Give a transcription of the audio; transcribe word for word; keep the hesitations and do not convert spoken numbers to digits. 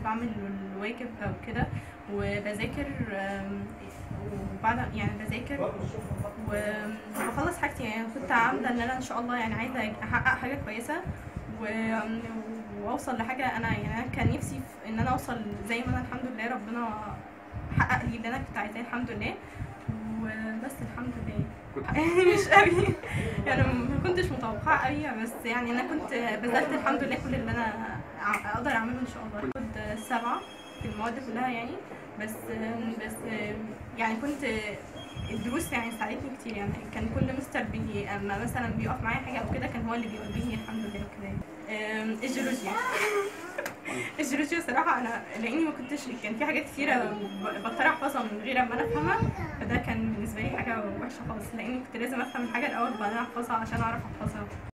بعمل الواجب او كده وبذاكر، وبعد يعني بذاكر وبخلص حاجتي. يعني كنت عامله ان انا ان شاء الله يعني عايزه احقق حاجه كويسه واوصل لحاجه. انا يعني انا كان نفسي في ان انا اوصل زي ما انا الحمد لله ربنا حقق لي اللي انا كنت عايزاه الحمد لله، وبس الحمد لله. يعني مش قوي يعني ما كنتش متوقعه قوي، بس يعني انا كنت بذلت الحمد لله كل اللي انا اقدر اعمله ان شاء الله. كنت سبعه في المواد كلها يعني، بس بس يعني كنت الدروس يعني ساعدتني كتير. يعني كان كل مستر بي اما مثلا بيقف معايا حاجه او كده كان هو اللي بيوجهني الحمد لله وكده. الجيولوجيا الجيولوجيا صراحه انا لاني ما كنتش كان في حاجات كتيره بضطر احفظها من غير ما انا افهمها، فده كان بالنسبه لي حاجه وحشه خالص، لاني كنت لازم افهم الحاجه الاول وبعدين احفظها عشان اعرف احفظها.